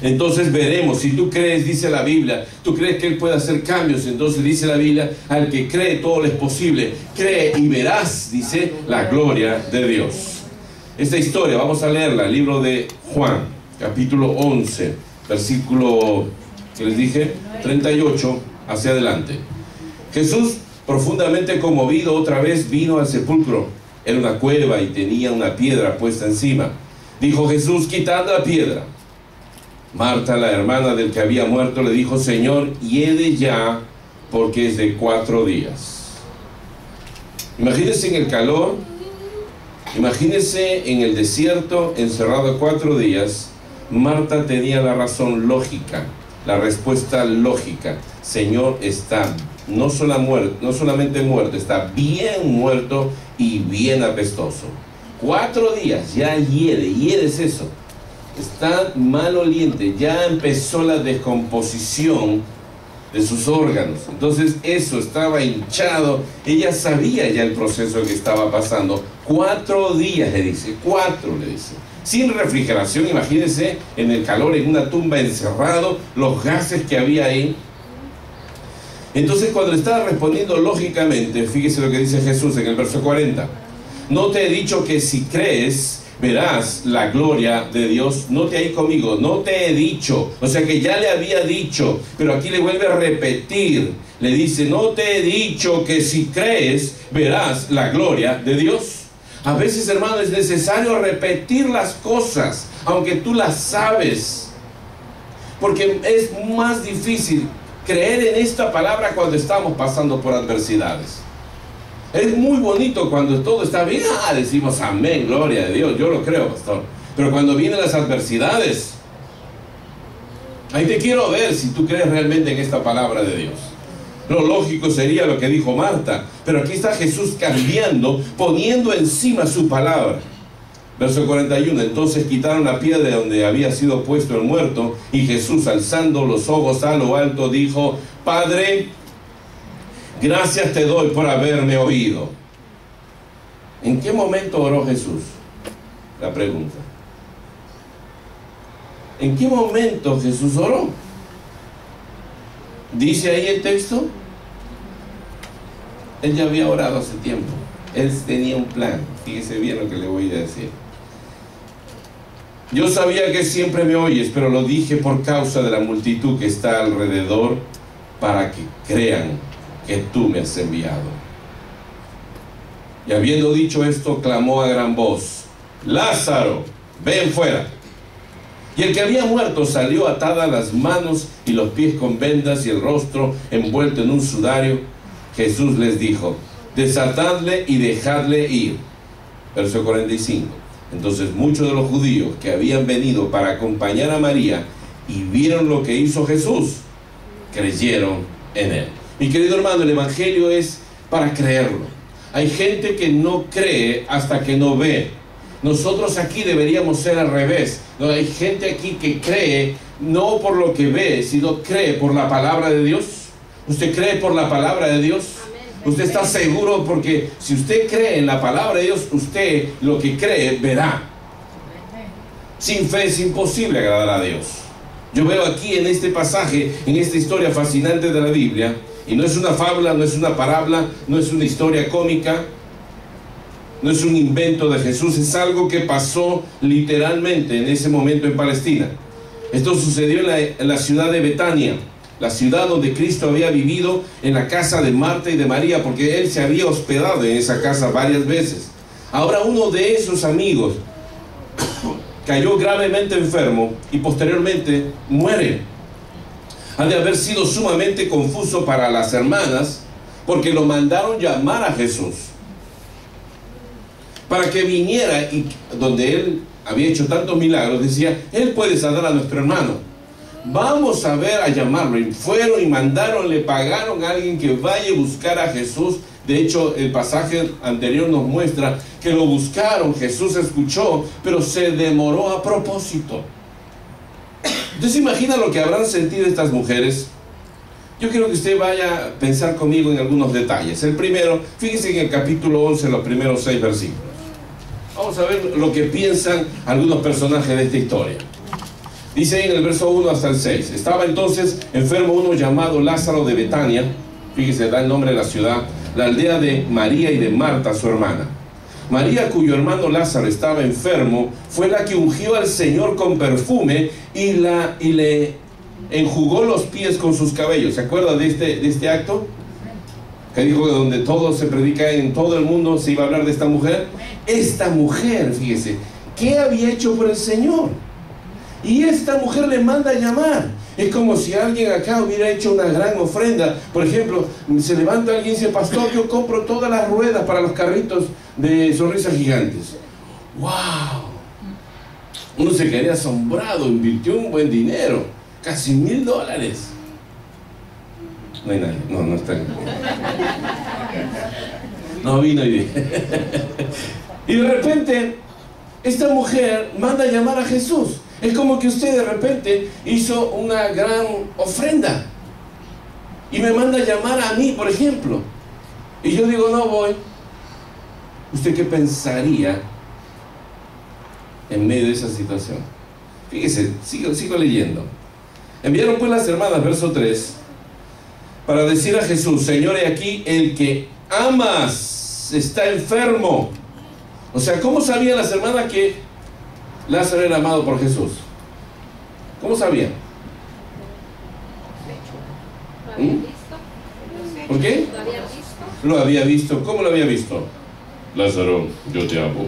Entonces veremos, si tú crees, dice la Biblia, tú crees que Él puede hacer cambios, entonces dice la Biblia, al que cree todo le es posible. Cree y verás, dice, la gloria de Dios. Esta historia, vamos a leerla, el libro de Juan, capítulo 11, versículo, que les dije, 38, hacia adelante. Jesús, profundamente conmovido, otra vez vino al sepulcro. Era una cueva y tenía una piedra puesta encima. Dijo Jesús: quitad la piedra. Marta, la hermana del que había muerto, le dijo: Señor, hiede ya, porque es de 4 días. Imagínense en el calor, imagínense en el desierto, encerrado 4 días. Marta tenía la razón lógica, la respuesta lógica. Señor, está no solamente muerto, está bien muerto y bien apestoso. 4 días, ya hiede es eso. Está maloliente, ya empezó la descomposición de sus órganos. Entonces eso, estaba hinchado. Ella sabía ya el proceso que estaba pasando. 4 días, le dice, 4 le dice. Sin refrigeración, imagínense, en el calor, en una tumba encerrado, los gases que había ahí. Entonces cuando le estaba respondiendo lógicamente, fíjese lo que dice Jesús en el verso 40. No te he dicho que si crees verás la gloria de Dios. Note ahí conmigo, no te he dicho, o sea que ya le había dicho, pero aquí le vuelve a repetir, le dice: no te he dicho que si crees verás la gloria de Dios. A veces, hermano, es necesario repetir las cosas, aunque tú las sabes, porque es más difícil creer en esta palabra cuando estamos pasando por adversidades. Es muy bonito cuando todo está bien, decimos amén, gloria a Dios, yo lo creo, pastor. Pero cuando vienen las adversidades, ahí te quiero ver si tú crees realmente en esta palabra de Dios. Lo lógico sería lo que dijo Marta, pero aquí está Jesús cambiando, poniendo encima su palabra. Verso 41, entonces quitaron la piedra de donde había sido puesto el muerto, y Jesús, alzando los ojos a lo alto, dijo: Padre, gracias te doy por haberme oído. ¿En qué momento oró Jesús? La pregunta. ¿En qué momento Jesús oró? ¿Dice ahí el texto? Él ya había orado hace tiempo. Él tenía un plan. Fíjese bien lo que le voy a decir. Yo sabía que siempre me oyes, pero lo dije por causa de la multitud que está alrededor, para que crean que tú me has enviado. Y habiendo dicho esto, clamó a gran voz: Lázaro, ven fuera. Y el que había muerto salió, atadas las manos y los pies con vendas y el rostro envuelto en un sudario. Jesús les dijo: desatadle y dejadle ir. Verso 45. Entonces muchos de los judíos que habían venido para acompañar a María y vieron lo que hizo Jesús, creyeron en él. Mi querido hermano, el evangelio es para creerlo. Hay gente que no cree hasta que no ve. Nosotros aquí deberíamos ser al revés. No, hay gente aquí que cree no por lo que ve, sino cree por la palabra de Dios. ¿Usted cree por la palabra de Dios? Usted está seguro, porque si usted cree en la palabra de Dios, usted lo que cree verá. Sin fe es imposible agradar a Dios. Yo veo aquí en este pasaje, en esta historia fascinante de la Biblia, y no es una fábula, no es una parábola, no es una historia cómica, no es un invento de Jesús, es algo que pasó literalmente en ese momento en Palestina. Esto sucedió en la ciudad de Betania, la ciudad donde Cristo había vivido, en la casa de Marta y de María, porque Él se había hospedado en esa casa varias veces. Ahora uno de esos amigos cayó gravemente enfermo y posteriormente muere. Ha de haber sido sumamente confuso para las hermanas, porque lo mandaron llamar a Jesús para que viniera, y donde Él había hecho tantos milagros, decía: Él puede sanar a nuestro hermano, vamos a ver, a llamarlo. Y fueron y mandaron, le pagaron a alguien que vaya a buscar a Jesús. De hecho, el pasaje anterior nos muestra que lo buscaron, Jesús escuchó, pero se demoró a propósito. Entonces imagina lo que habrán sentido estas mujeres. Yo quiero que usted vaya a pensar conmigo en algunos detalles. El primero, fíjense en el capítulo 11, los primeros 6 versículos. Vamos a ver lo que piensan algunos personajes de esta historia. Dice ahí en el verso 1 hasta el 6. Estaba entonces enfermo uno llamado Lázaro de Betania. Fíjese, da el nombre de la ciudad. La aldea de María y de Marta, su hermana. María, cuyo hermano Lázaro estaba enfermo, fue la que ungió al Señor con perfume y le enjugó los pies con sus cabellos. ¿Se acuerda de este acto? Que dijo que donde todo se predica en todo el mundo se iba a hablar de esta mujer. Esta mujer, fíjese, ¿qué había hecho por el Señor? Y esta mujer le manda a llamar. Es como si alguien acá hubiera hecho una gran ofrenda. Por ejemplo, se levanta alguien y dice: pastor, yo compro todas las ruedas para los carritos de Sonrisas Gigantes. ¡Wow! Uno se quedaría asombrado, invirtió un buen dinero, casi $1000. No hay nadie, no está. No vino y y de repente esta mujer manda a llamar a Jesús. Es como que usted de repente hizo una gran ofrenda y me manda a llamar a mí, por ejemplo, y yo digo: no voy. ¿Usted qué pensaría en medio de esa situación? Fíjese, sigo leyendo. Enviaron pues las hermanas, verso 3, para decir a Jesús: Señor, he aquí el que amas está enfermo. O sea, ¿cómo sabían las hermanas que Lázaro era amado por Jesús? ¿Cómo sabían? ¿Por qué? Lo había visto. ¿Cómo lo había visto? Lázaro, yo te amo.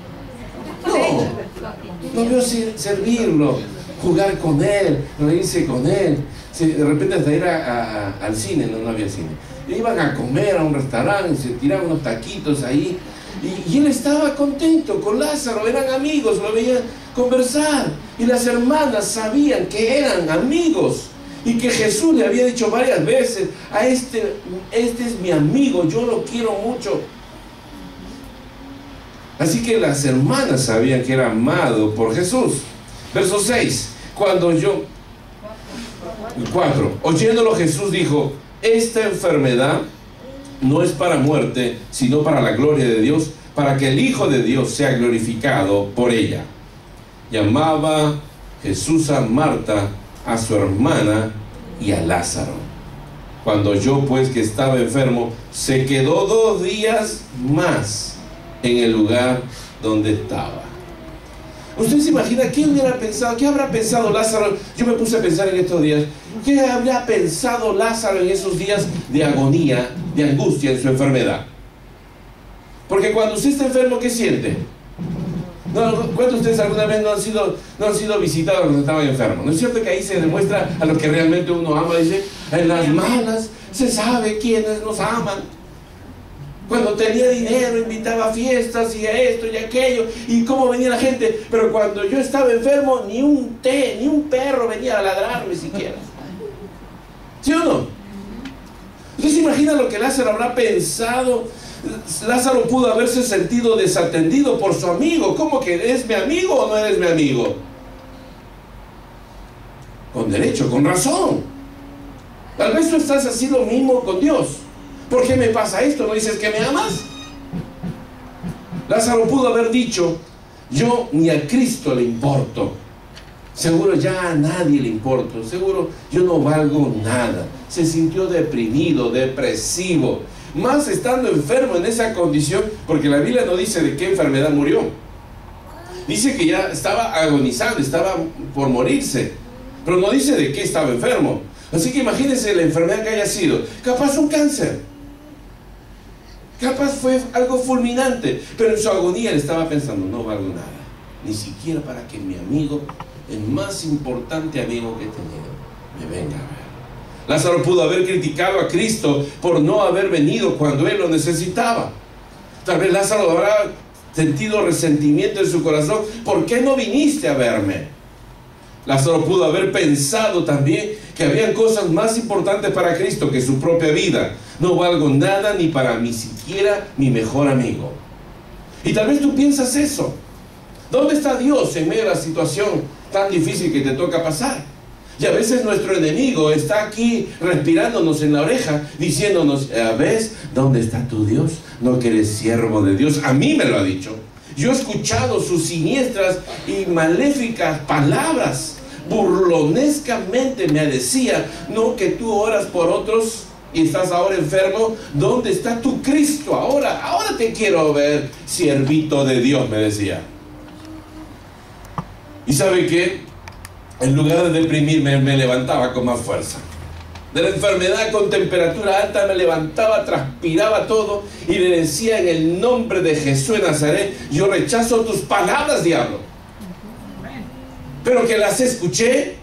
No vio servirlo, jugar con él, reírse con él. De repente hasta ir al cine, no había cine. Iban a comer a un restaurante, se tiraban unos taquitos ahí. Y él estaba contento con Lázaro, eran amigos, lo veían conversar. Y las hermanas sabían que eran amigos y que Jesús le había dicho varias veces: a este es mi amigo, yo lo quiero mucho. Así que las hermanas sabían que era amado por Jesús. Verso 6. 4. Oyéndolo, Jesús dijo: esta enfermedad no es para muerte, sino para la gloria de Dios, para que el Hijo de Dios sea glorificado por ella. Llamaba Jesús a Marta, a su hermana y a Lázaro. Cuando oyó pues que estaba enfermo, se quedó 2 días más en el lugar donde estaba. ¿Usted se imagina qué hubiera pensado? ¿Qué habrá pensado Lázaro? Yo me puse a pensar en estos días. ¿Qué habría pensado Lázaro en esos días de agonía, de angustia en su enfermedad? Porque cuando usted está enfermo, ¿qué siente? ¿Cuántos de ustedes alguna vez no han sido visitados cuando estaban enfermos? ¿No es cierto que ahí se demuestra a lo que realmente uno ama? Dice: en las malas se sabe quiénes nos aman. Cuando tenía dinero invitaba a fiestas y a esto y a aquello, y cómo venía la gente. Pero cuando yo estaba enfermo, ni un perro venía a ladrarme siquiera. ¿Sí o no? ¿Usted se imagina lo que Lázaro habrá pensado? Lázaro pudo haberse sentido desatendido por su amigo. ¿Cómo que eres mi amigo o no eres mi amigo? Con derecho, con razón. Tal vez tú estás así lo mismo con Dios. ¿Por qué me pasa esto? ¿No dices que me amas? Lázaro pudo haber dicho: yo ni a Cristo le importo. Seguro ya a nadie le importo. Seguro yo no valgo nada. Se sintió deprimido, depresivo. Más estando enfermo en esa condición, porque la Biblia no dice de qué enfermedad murió. Dice que ya estaba agonizando, estaba por morirse, pero no dice de qué estaba enfermo. Así que imagínense la enfermedad que haya sido. Capaz un cáncer, capaz fue algo fulminante, pero en su agonía él estaba pensando: no valgo nada, ni siquiera para que mi amigo, el más importante amigo que he tenido, me venga a ver. Lázaro pudo haber criticado a Cristo por no haber venido cuando él lo necesitaba. Tal vez Lázaro habrá sentido resentimiento en su corazón: ¿por qué no viniste a verme? Lázaro pudo haber pensado también que había cosas más importantes para Cristo que su propia vida. No valgo nada ni para ni siquiera mi mejor amigo. Y tal vez tú piensas eso. ¿Dónde está Dios en medio de la situación tan difícil que te toca pasar? Y a veces nuestro enemigo está aquí respirándonos en la oreja, diciéndonos: ¿ves dónde está tu Dios? No, que eres siervo de Dios. A mí me lo ha dicho. Yo he escuchado sus siniestras y maléficas palabras burlonescamente me decía: no, que tú oras por otros y estás ahora enfermo. ¿Dónde está tu Cristo ahora? Ahora te quiero ver, siervito de Dios, me decía. ¿Y sabe qué? En lugar de deprimirme, me levantaba con más fuerza. De la enfermedad con temperatura alta me levantaba, transpiraba todo y le decía: en el nombre de Jesús de Nazaret, yo rechazo tus palabras, diablo. Pero que las escuché.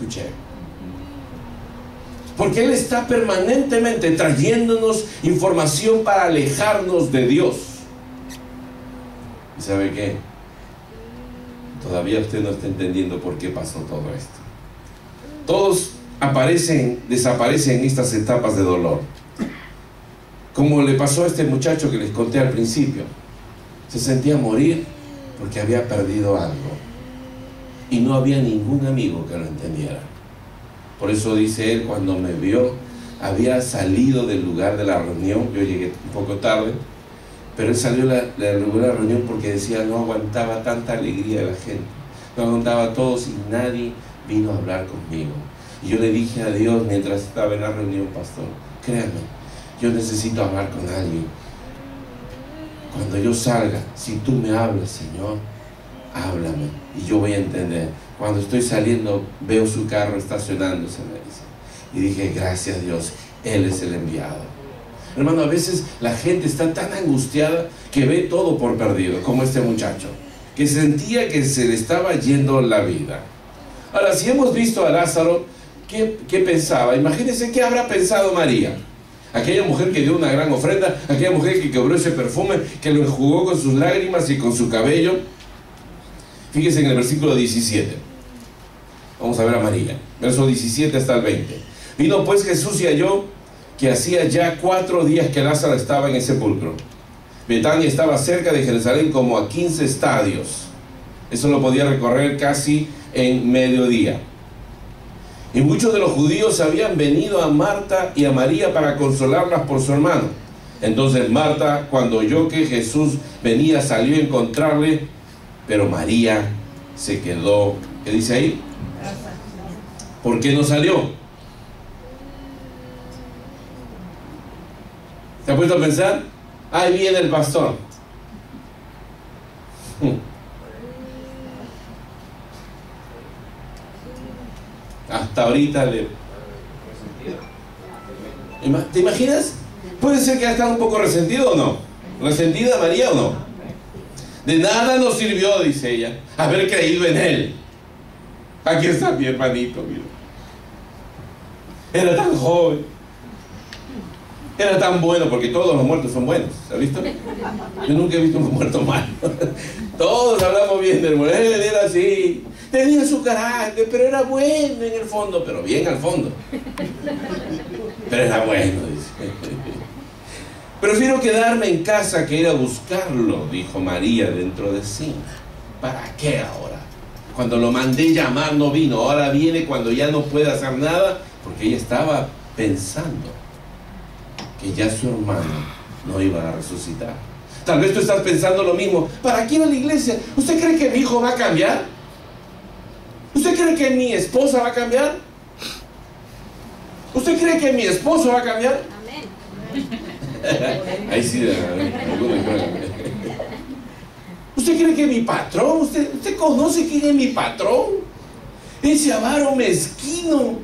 Porque Él está permanentemente trayéndonos información para alejarnos de Dios. ¿Y sabe qué? Todavía usted no está entendiendo por qué pasó todo esto. Todos desaparecen en estas etapas de dolor. Como le pasó a este muchacho que les conté al principio. Se sentía morir porque había perdido algo. Y no había ningún amigo que lo entendiera. Por eso dice él, cuando me vio, había salido del lugar de la reunión. Yo llegué un poco tarde, pero él salió del lugar de la reunión porque decía: no aguantaba tanta alegría de la gente, no aguantaba a todos y nadie vino a hablar conmigo. Y yo le dije a Dios mientras estaba en la reunión: pastor, créame, yo necesito hablar con alguien. Cuando yo salga, si tú me hablas, Señor, háblame y yo voy a entender. Cuando estoy saliendo, veo su carro estacionándose, me dice. Y dije: gracias, Dios, Él es el enviado. Hermano, a veces la gente está tan angustiada que ve todo por perdido, como este muchacho, que sentía que se le estaba yendo la vida. Ahora, si hemos visto a Lázaro, ¿qué pensaba? Imagínense qué habrá pensado María. Aquella mujer que dio una gran ofrenda, aquella mujer que quebró ese perfume, que lo enjugó con sus lágrimas y con su cabello. Fíjense en el versículo 17. Vamos a ver a María. Verso 17 hasta el 20. Vino pues Jesús y halló que hacía ya 4 días que Lázaro estaba en el sepulcro. Betania estaba cerca de Jerusalén como a 15 estadios. Eso lo podía recorrer casi en mediodía. Y muchos de los judíos habían venido a Marta y a María para consolarlas por su hermano. Entonces Marta, cuando oyó que Jesús venía, salió a encontrarle, pero María se quedó. ¿Qué dice ahí? ¿Por qué no salió? ¿Se ha puesto a pensar? Ahí viene el pastor. Hasta ahorita ¿Te imaginas? Puede ser que haya estado un poco resentido o no. ¿Resentida María o no? De nada nos sirvió, dice ella, haber creído en Él. Aquí está mi hermanito, mira. Era tan joven, era tan bueno, porque todos los muertos son buenos, ¿se ha visto? Yo nunca he visto un muerto malo. Todos hablamos bien del muerto. Él era así, tenía su carácter, pero era bueno en el fondo, pero bien al fondo. Pero era bueno, dice. Prefiero quedarme en casa que ir a buscarlo, dijo María dentro de sí. ¿Para qué ahora? Cuando lo mandé llamar no vino, ahora viene cuando ya no puede hacer nada, porque ella estaba pensando que ya su hermano no iba a resucitar. Tal vez tú estás pensando lo mismo. ¿Para qué ir a la iglesia? ¿Usted cree que mi hijo va a cambiar? ¿Usted cree que mi esposa va a cambiar? ¿Usted cree que mi esposo va a cambiar? Amén. Ahí sí, ¿usted cree que mi patrón? ¿Usted conoce quién es mi patrón? Ese avaro mezquino.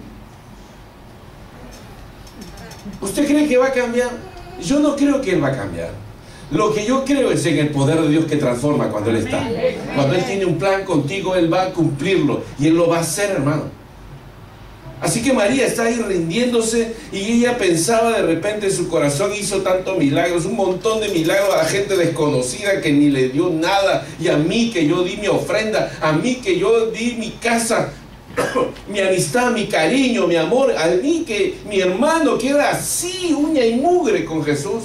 ¿Usted cree que va a cambiar? Yo no creo que Él va a cambiar. Lo que yo creo es en el poder de Dios que transforma cuando Él está. Cuando Él tiene un plan contigo, Él va a cumplirlo. Y Él lo va a hacer, hermano. Así que María está ahí rindiéndose y ella pensaba de repente en su corazón, hizo tantos milagros, un montón de milagros a la gente desconocida que ni le dio nada, y a mí que yo di mi ofrenda, a mí que yo di mi casa, mi amistad, mi cariño, mi amor, a mí que mi hermano queda así, uña y mugre con Jesús.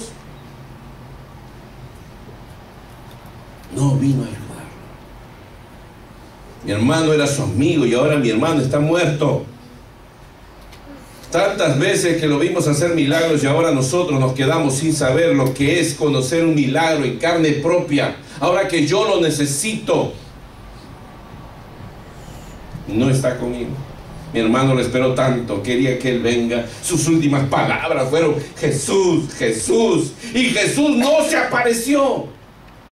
No vino a ayudar. Mi hermano era su amigo y ahora mi hermano está muerto. Tantas veces que lo vimos hacer milagros y ahora nosotros nos quedamos sin saber lo que es conocer un milagro en carne propia. Ahora que yo lo necesito. no está conmigo. Mi hermano lo esperó tanto, quería que él venga. Sus últimas palabras fueron: Jesús, Jesús. Y Jesús no se apareció.